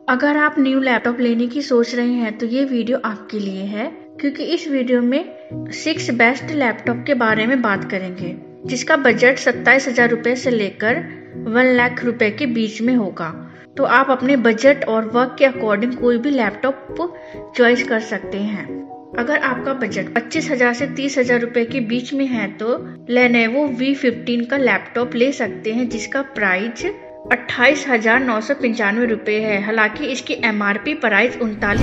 अगर आप new laptop लेने की सोच रहे हैं तो ये वीडियो आपके लिए है, क्योंकि इस वीडियो में 6 बेस्ट लैपटॉप के बारे में बात करेंगे जिसका बजट 27,000 रुपए से लेकर 1 लाख रुपए के बीच में होगा। तो आप अपने बजट और वर्क के अकॉर्डिंग कोई भी लैपटॉप चॉइस कर सकते हैं। अगर आपका बजट 25,000 से 30,000 रुपए के बीच में है तो लेनोवो V15 का लैपटॉप ले सकते हैं जिसका प्राइस 28,995 रुपए है। हालांकि इसकी MRP प्राइस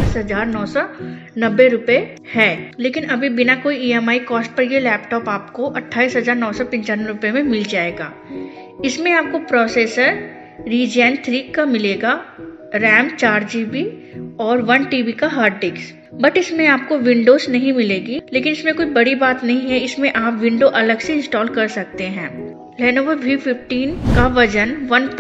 39,990 रुपए है, लेकिन अभी बिना कोई EMI कॉस्ट पर ये लैपटॉप आपको 28,995 रुपए में मिल जाएगा। इसमें आपको प्रोसेसर Ryzen 3 का मिलेगा, रैम 4 GB और 1 TB का हार्ड डिस्क। बट इसमें आपको विंडोज नहीं मिलेगी, लेकिन इसमें कोई बड़ी बात नहीं है, इसमें आप विंडो अलग से इंस्टॉल कर सकते हैं। लेनोवो V15 का वजन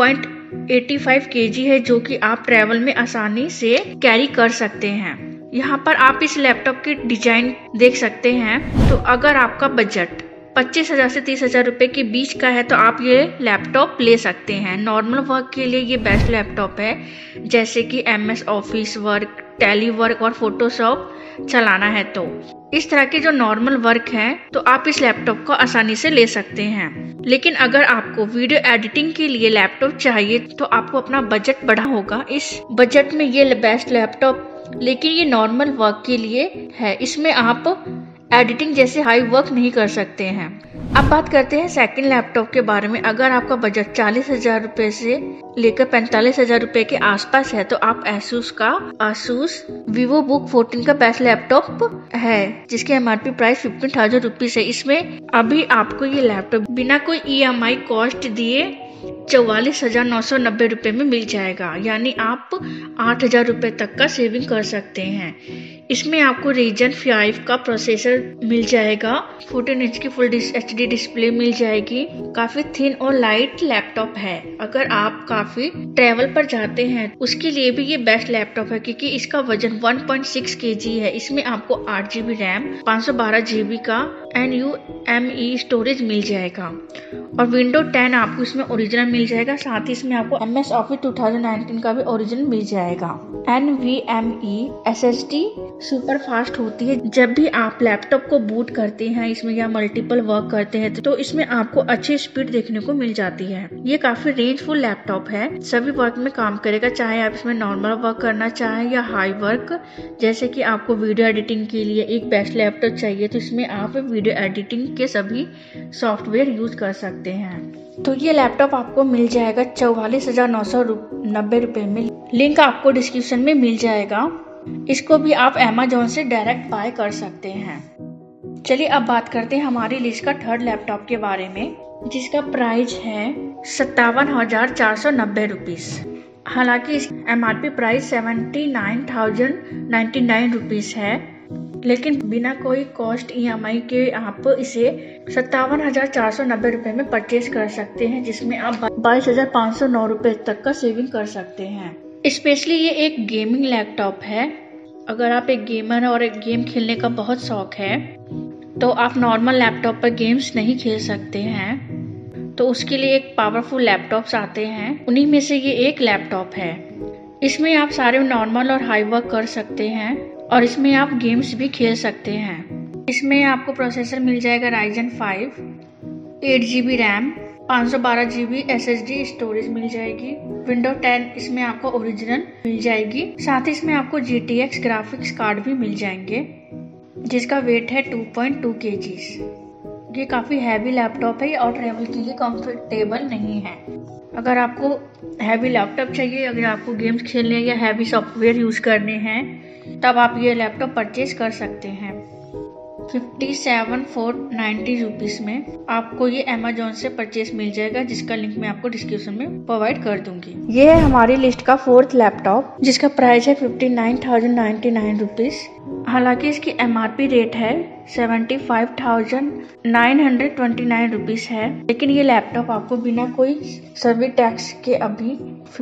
1.85 kg है, जो कि आप ट्रैवल में आसानी से कैरी कर सकते हैं। यहाँ पर आप इस लैपटॉप की डिजाइन देख सकते हैं। तो अगर आपका बजट 25,000 से 30,000 रुपए के बीच का है तो आप ये लैपटॉप ले सकते हैं। नॉर्मल वर्क के लिए ये बेस्ट लैपटॉप है, जैसे कि MS office work, Tally work और फोटोशॉप चलाना है। तो इस तरह के जो नॉर्मल वर्क है तो आप इस लैपटॉप को आसानी से ले सकते हैं। लेकिन अगर आपको वीडियो एडिटिंग के लिए लैपटॉप चाहिए तो आपको अपना बजट बढ़ाना होगा। इस बजट में ये बेस्ट लैपटॉप, लेकिन ये नॉर्मल वर्क के लिए है, इसमें आप एडिटिंग जैसे हाई वर्क नहीं कर सकते हैं। अब बात करते हैं सेकंड लैपटॉप के बारे में। अगर आपका बजट 40,000 रुपए से लेकर 45,000 रुपए के आसपास है तो आप Asus VivoBook 14 का बेस्ट लैपटॉप है, जिसकी MRP प्राइस 15,000 रुपीज है। इसमें अभी आपको ये लैपटॉप बिना कोई EMI कॉस्ट दिए 44,990 रुपए में मिल जाएगा, यानी आप 8,000 रुपए तक का सेविंग कर सकते हैं। इसमें आपको Ryzen 5 का प्रोसेसर मिल जाएगा, 14 इंच की फुल HD डिस्प्ले मिल जाएगी। काफी थिन और लाइट लैपटॉप है। अगर आप काफी ट्रैवल पर जाते हैं उसके लिए भी ये बेस्ट लैपटॉप है, क्योंकि इसका वजन 1.6 kg है। इसमें आपको 8 GB रैम, 512 GB का NVMe स्टोरेज मिल जाएगा और विंडो 10 आपको इसमें ओरिजिनल मिल जाएगा। साथ ही इसमें आपको MS ऑफिस 2019 का भी ओरिजिनल मिल जाएगा। NVMe SSD सुपर फास्ट होती है। जब भी आप लैपटॉप को बूट करते हैं इसमें या मल्टीपल वर्क करते हैं तो इसमें आपको अच्छी स्पीड देखने को मिल जाती है। ये काफी रेंजफुल लैपटॉप है, सभी वर्क में काम करेगा, चाहे आप इसमें नॉर्मल वर्क करना चाहें या हाई वर्क। जैसे कि आपको वीडियो एडिटिंग के लिए एक बेस्ट लैपटॉप चाहिए तो इसमें आप वीडियो एडिटिंग के सभी सॉफ्टवेयर यूज कर सकते हैं। तो ये लैपटॉप आपको मिल जाएगा 44,990 रुपए में। लिंक आपको डिस्क्रिप्शन में मिल जाएगा। इसको भी आप Amazon से डायरेक्ट बाय कर सकते हैं। चलिए अब बात करते हैं हमारी लिस्ट का थर्ड लैपटॉप के बारे में, जिसका प्राइस है 57,490 रुपीज। हालांकि इस MRP प्राइस 79,099 रुपीज है, लेकिन बिना कोई कॉस्ट EMI के आप इसे 57,490 रुपए में परचेज कर सकते हैं, जिसमें आप 22,509 रुपए तक का सेविंग कर सकते हैं। स्पेशली ये एक गेमिंग लैपटॉप है। अगर आप एक गेमर और एक गेम खेलने का बहुत शौक है तो आप नॉर्मल लैपटॉप पर गेम्स नहीं खेल सकते हैं, तो उसके लिए एक पावरफुल लैपटॉप्स आते हैं, उन्हीं में से ये एक लैपटॉप है। इसमें आप सारे नॉर्मल और हाई वर्क कर सकते हैं और इसमें आप गेम्स भी खेल सकते हैं। इसमें आपको प्रोसेसर मिल जाएगा Ryzen 5, 8 GB RAM, 512 GB SSD storage मिल जाएगी। विंडो 10 इसमें आपको ओरिजिनल मिल जाएगी। साथ ही इसमें आपको GTX ग्राफिक्स कार्ड भी मिल जाएंगे, जिसका वेट है 2.2 kg। ये काफी हैवी लैपटॉप है और ट्रैवल के लिए कंफर्टेबल नहीं है। अगर आपको हैवी लैपटॉप चाहिए, अगर आपको गेम्स खेलने या हैवी सॉफ्टवेयर यूज करने हैं, तब आप ये लैपटॉप परचेज कर सकते हैं। 57,490 रुपीज में आपको ये Amazon से परचेज मिल जाएगा, जिसका लिंक मैं आपको डिस्क्रिप्शन में प्रोवाइड कर दूंगी। ये है हमारी लिस्ट का फोर्थ लैपटॉप, जिसका प्राइस है 59,099 रुपीज। हालांकि इसकी MRP रेट है 75,929 रुपीज है, लेकिन ये लैपटॉप आपको बिना कोई सर्विस टैक्स के अभी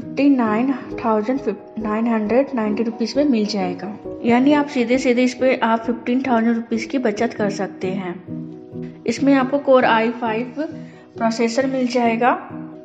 59,990 रुपीज में मिल जाएगा। यानी आप सीधे इस पे आप 15,000 रुपीज की बचत कर सकते हैं। इसमें आपको Core i5 प्रोसेसर मिल जाएगा,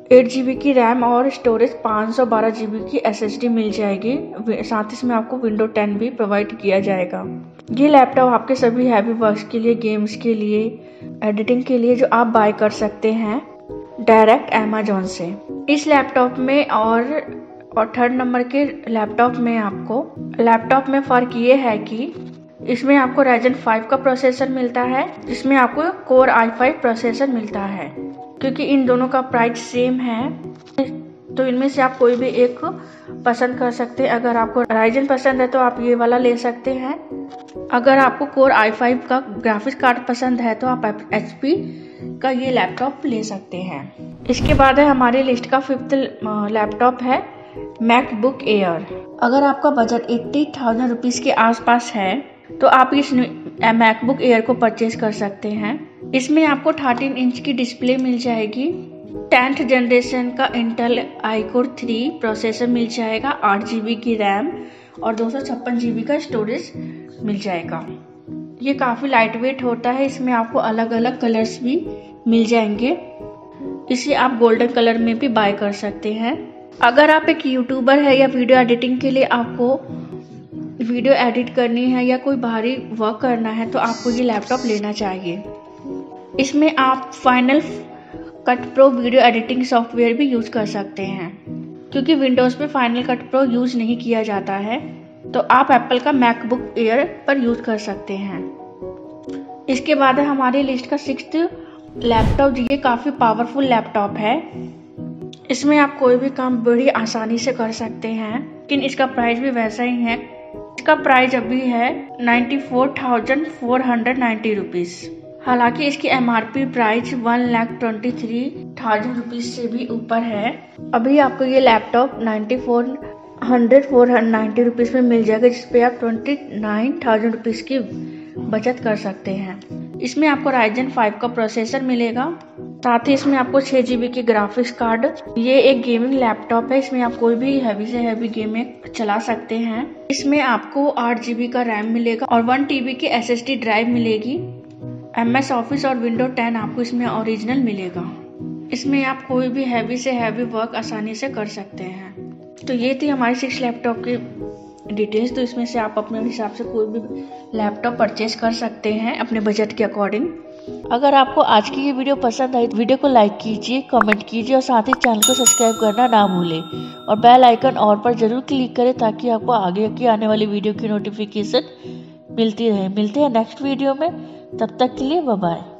8 GB की रैम और स्टोरेज 512 GB की SSD मिल जाएगी। साथ ही इसमें आपको विंडो 10 भी प्रोवाइड किया जाएगा। ये लैपटॉप आपके सभी हैवी वर्क्स के लिए, गेम्स के लिए, एडिटिंग के लिए जो आप बाय कर सकते हैं डायरेक्ट अमेजोन से। इस लैपटॉप में और थर्ड नंबर के लैपटॉप में फ़र्क ये है कि इसमें आपको Ryzen 5 का प्रोसेसर मिलता है, जिसमें आपको Core i5 प्रोसेसर मिलता है। क्योंकि इन दोनों का प्राइस सेम है तो इनमें से आप कोई भी एक पसंद कर सकते हैं। अगर आपको Ryzen पसंद है तो आप ये वाला ले सकते हैं। अगर आपको Core i5 का ग्राफिक्स कार्ड पसंद है तो आप HP का ये लैपटॉप ले सकते हैं। इसके बाद है हमारी लिस्ट का 5th लैपटॉप है मैकबुक एयर। अगर आपका बजट 80,000 रुपीज़ के आसपास है तो आप इस मैकबुक एयर को परचेज कर सकते हैं। इसमें आपको 13 इंच की डिस्प्ले मिल जाएगी, 10th जनरेशन का इंटेल iCore 3 प्रोसेसर मिल जाएगा, 8 GB की रैम और 256 GB का स्टोरेज मिल जाएगा। ये काफ़ी लाइट वेट होता है। इसमें आपको अलग अलग कलर्स भी मिल जाएंगे। इसे आप गोल्डन कलर में भी बाय कर सकते हैं। अगर आप एक यूट्यूबर है या वीडियो एडिटिंग के लिए आपको वीडियो एडिट करनी है या कोई बाहरी वर्क करना है तो आपको ये लैपटॉप लेना चाहिए। इसमें आप Final Cut Pro video editing software भी यूज़ कर सकते हैं। क्योंकि विंडोज़ पे फाइनल कट प्रो यूज़ नहीं किया जाता है तो आप एप्पल का मैकबुक एयर पर यूज़ कर सकते हैं। इसके बाद है हमारी लिस्ट का 6th लैपटॉप। ये काफ़ी पावरफुल लैपटॉप है। इसमें आप कोई भी काम बड़ी आसानी से कर सकते हैं, लेकिन इसका प्राइस भी वैसा ही है। इसका प्राइस अभी है 94,490 रुपीज़। हालांकि इसकी MRP प्राइस 1,23,000 रुपीज़ से भी ऊपर है। अभी आपको ये लैपटॉप 94,490 रुपीज़ में मिल जाएगा, जिसपे आप 29,000 रुपीज़ की बचत कर सकते हैं। इसमें आपको Ryzen 5 का प्रोसेसर मिलेगा, साथ ही इसमें आपको 6 GB की ग्राफिक्स कार्ड। ये एक गेमिंग लैपटॉप है। इसमें आप कोई भी हैवी से हैवी गेम चला सकते हैं। इसमें आपको 8 GB का रैम मिलेगा और 1 TB की SSD ड्राइव मिलेगी। MS ऑफिस और विंडो 10 आपको इसमें ओरिजिनल मिलेगा। इसमें आप कोई भी हैवी से हैवी वर्क आसानी से कर सकते हैं। तो ये थी हमारी 6 लैपटॉप की डिटेल्स। तो इसमें से आप अपने हिसाब से कोई भी लैपटॉप परचेज कर सकते हैं अपने बजट के अकॉर्डिंग। अगर आपको आज की ये वीडियो पसंद आई तो वीडियो को लाइक कीजिए, कमेंट कीजिए और साथ ही चैनल को सब्सक्राइब करना ना भूलें और बेल आइकन ऑल पर जरूर क्लिक करें ताकि आपको आगे की आने वाली वीडियो की नोटिफिकेशन मिलती रहे। मिलते हैं नेक्स्ट वीडियो में, तब तक के लिए बाय बाय।